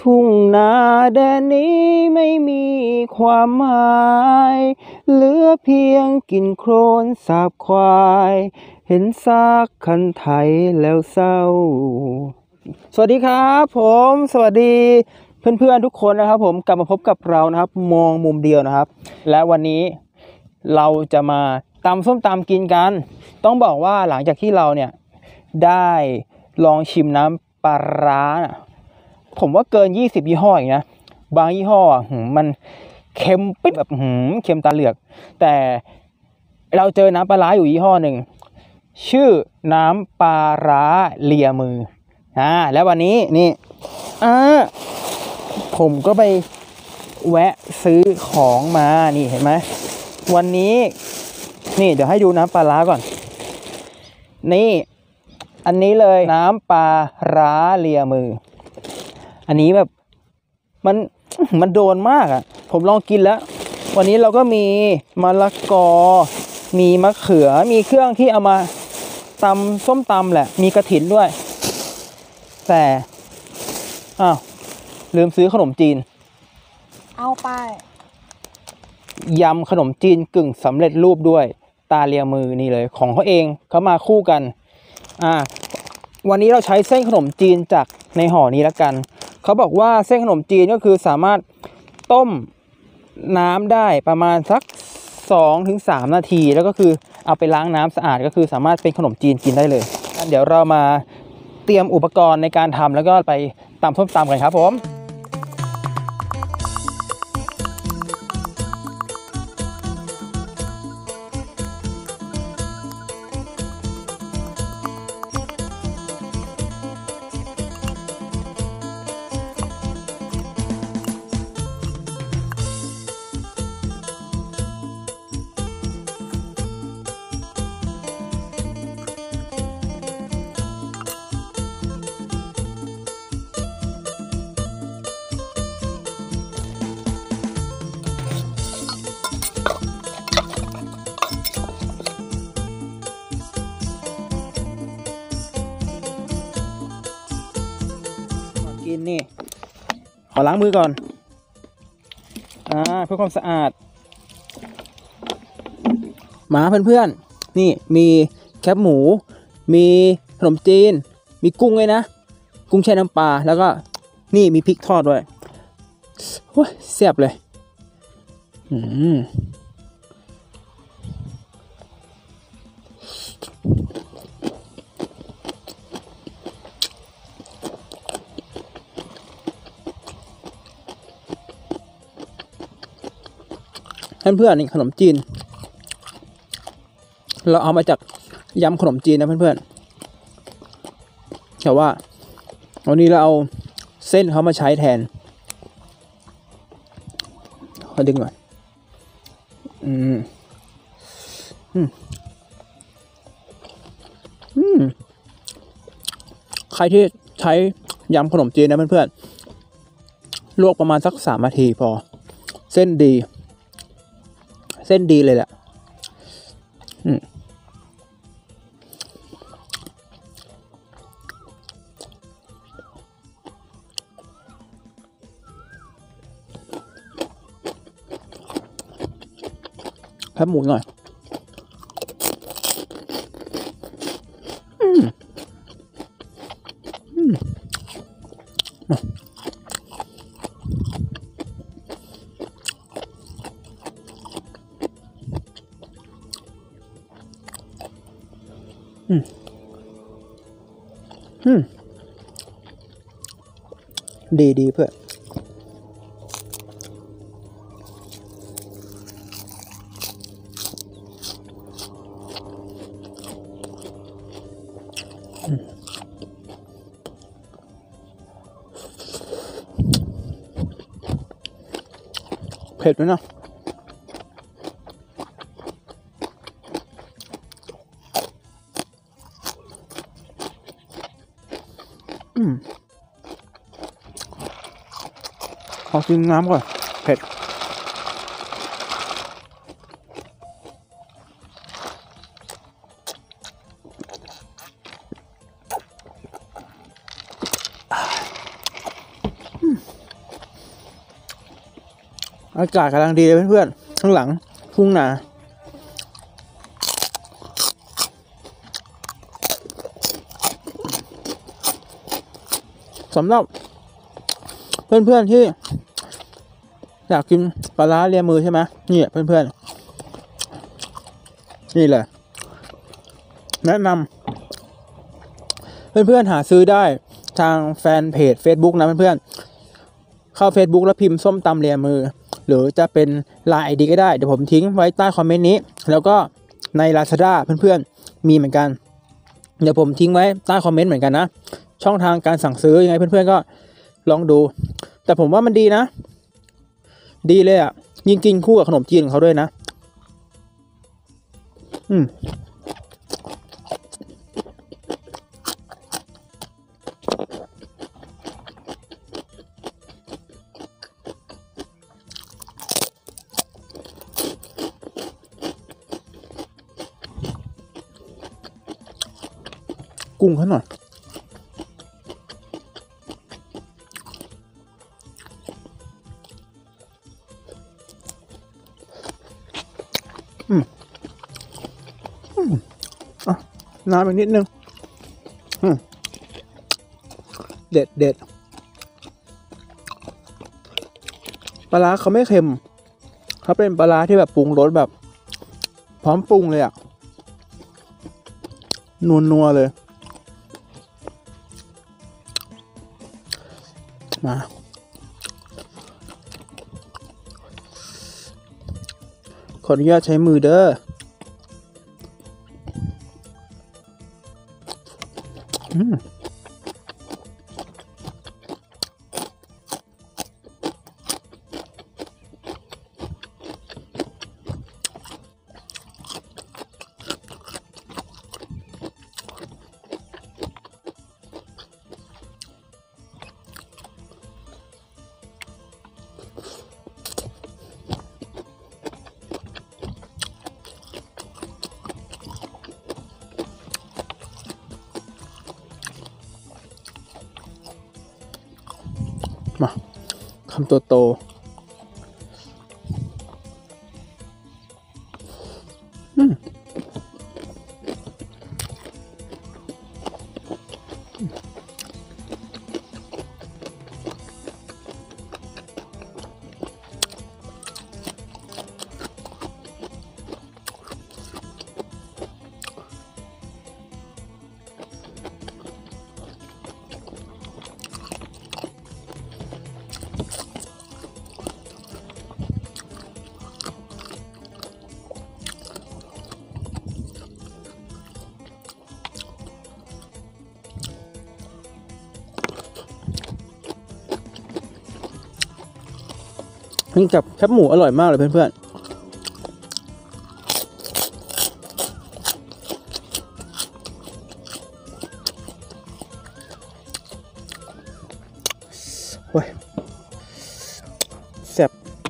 ทุ่งนาแดนนี้ไม่มีความหมายเหลือเพียงกลิ่นโคลนสาบควายเห็นซากคันไถแล้วเศร้าสวัสดีครับผมสวัสดีเพื่อนๆทุกคนนะครับผมกลับมาพบกับเรานะครับมองมุมเดียวนะครับและวันนี้เราจะมาตำส้มตำกินกันต้องบอกว่าหลังจากที่เราเนี่ยได้ลองชิมน้ำปลาร้าผมว่าเกิน20ยี่ห้ออย่างนะบางยี่ห้อมันเค็มปิ๊ดแบบเค็มตาเหลือกแต่เราเจอน้ำปลาร้าอยู่ยี่ห้อหนึ่งชื่อน้ำปลาร้าเลียมือแล้ววันนี้นี่ผมก็ไปแวะซื้อของมานี่เห็นไหมวันนี้นี่เดี๋ยวให้ดูน้ำปลาร้าก่อนนี่อันนี้เลยน้ำปลาร้าเลียมืออันนี้แบบมันโดนมากอ่ะผมลองกินแล้ววันนี้เราก็มีมะละกอมีมะเขือมีเครื่องที่เอามาตำส้มตำแหละมีกระถินด้วยแต่ลืมซื้อขนมจีนเอาไปยำขนมจีนกึ่งสำเร็จรูปด้วยตาเลียมือนี่เลยของเขาเองเขามาคู่กันวันนี้เราใช้เส้นขนมจีนจากในห่อนี้แล้วกันเขาบอกว่าเส้นขนมจีนก็คือสามารถต้มน้ำได้ประมาณสัก 2-3 นาทีแล้วก็คือเอาไปล้างน้ำสะอาดก็คือสามารถเป็นขนมจีนกินได้เลยเดี๋ยวเรามาเตรียมอุปกรณ์ในการทำแล้วก็ไปตำส้มตำกันครับผมกินนี่ขอล้างมือก่อนเพื่อความสะอาดมาเพื่อนๆนี่มีแคบหมูมีขนมจีนมีกุ้งเลยนะกุ้งแช่น้ำปลาแล้วก็นี่มีพริกทอดด้วยโอ้ยแซ่บเลยเพื่อนๆนี่ขนมจีนเราเอามาจากยำขนมจีนนะเพื่อนๆแต่ว่าวันนี้เราเอาเส้นเขามาใช้แทนขอดึงหน่อยใครที่ใช้ยำขนมจีนนะเพื่อนๆลวกประมาณสัก3 นาทีพอเส้นดีเลยแหละแคบหมูหน่อยดีเพื่อนเผ็ดไหมเนาะขอกินน้ำก่อนเผ็ด ออากาศกำลังดีเลยเพื่อนๆข้างหลังทุ่งนาสำหรับเพื่อนๆที่อยากกินปลาร้าเลียมือใช่ไหมนี่เพื่อนๆนี่เลยแนะนำเพื่อนๆหาซื้อได้ทางแฟนเพจ Facebook นะเพื่อนๆเข้า Facebook แล้วพิมพ์ส้มตำเลียมือหรือจะเป็น LINE ID ก็ได้เดี๋ยวผมทิ้งไว้ใต้คอมเมนต์นี้แล้วก็ใน Lazada เพื่อนๆมีเหมือนกันเดี๋ยวผมทิ้งไว้ใต้คอมเมนต์เหมือนกันนะช่องทางการสั่งซื้อยังไงเพื่อนๆก็ลองดูแต่ผมว่ามันดีนะดีเลยอ่ะยิ่งกินคู่กับขนมจีนของเขาด้วยนะกุ้งเขาหน่อยน้ำอีกนิดนึงเด็ดปลาร้าเขาไม่เค็มเขาเป็นปลาร้าที่แบบปรุงรสแบบพร้อมปรุงเลยอ่ะนัวเลยมาขออนุญาตใช้มือเด้อมาคำโตนี่กับแคบหมูอร่อยมากเลยเพื่อนๆโอ้ยแซ่บ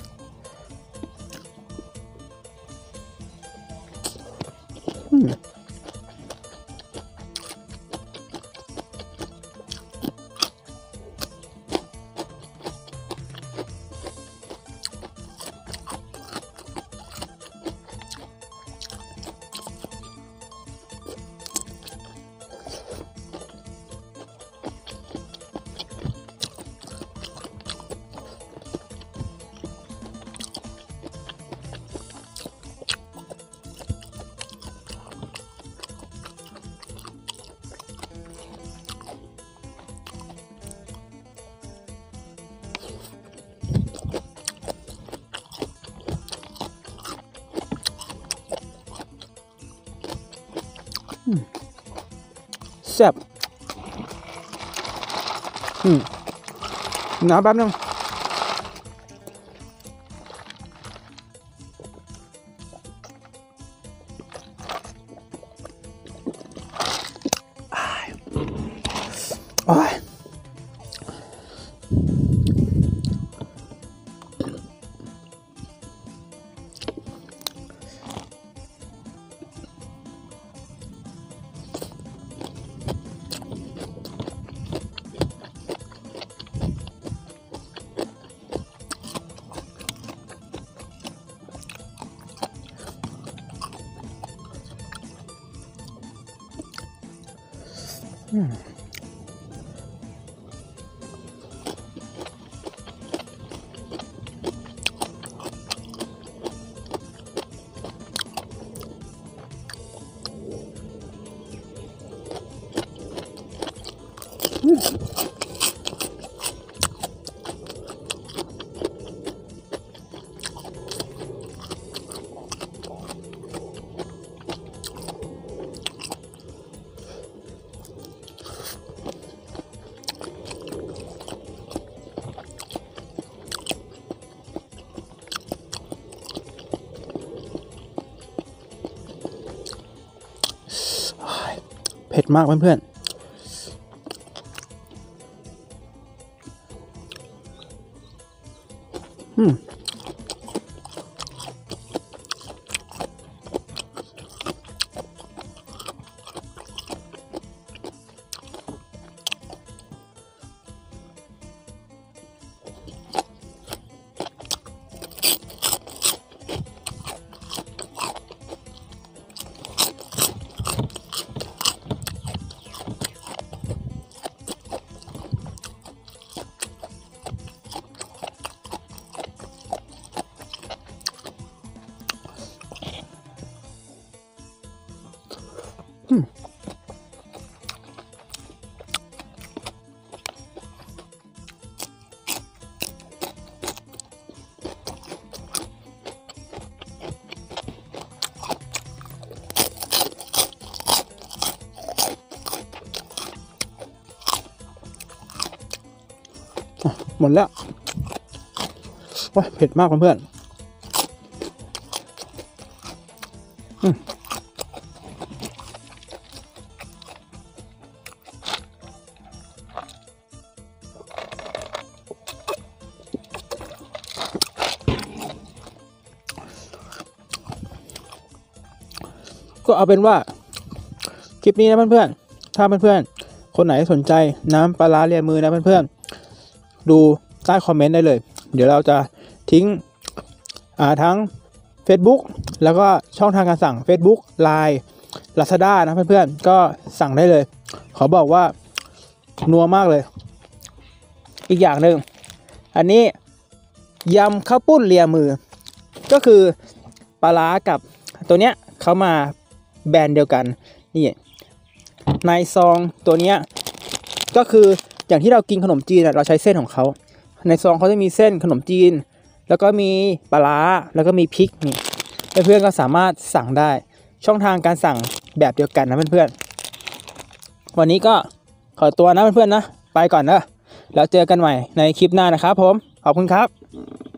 แซ่บน้ำแป๊บนึงโอ้ยเผ็ดมากเพื่อนหมดแล้วว้าเผ็ดมากเพื่อนก็เอาเป็นว่าคลิปนี้นะเพื่อนๆถ้าเพื่อนๆคนไหนสนใจน้ำปลาร้าเลียมือนะเพื่อนๆดูใต้คอมเมนต์ได้เลยเดี๋ยวเราจะทิ้งทั้ง Facebook แล้วก็ช่องทางการสั่ง Facebook Line Lazada นะเพื่อนๆก็สั่งได้เลยขอบอกว่านัวมากเลยอีกอย่างหนึ่งอันนี้ยำข้าวปุ้นเลียมือก็คือปลาร้ากับตัวเนี้ยเขามาแบรนด์เดียวกันนี่ในซองตัวเนี้ยก็คืออย่างที่เรากินขนมจีนเราใช้เส้นของเขาในซองเขาจะมีเส้นขนมจีนแล้วก็มีปลาร้าแล้วก็มีพริกนี่เพื่อนๆก็สามารถสั่งได้ช่องทางการสั่งแบบเดียวกันนะเพื่อนๆวันนี้ก็ขอตัวนะเพื่อนๆนะไปก่อนนะแล้วเจอกันใหม่ในคลิปหน้านะครับผมขอบคุณครับ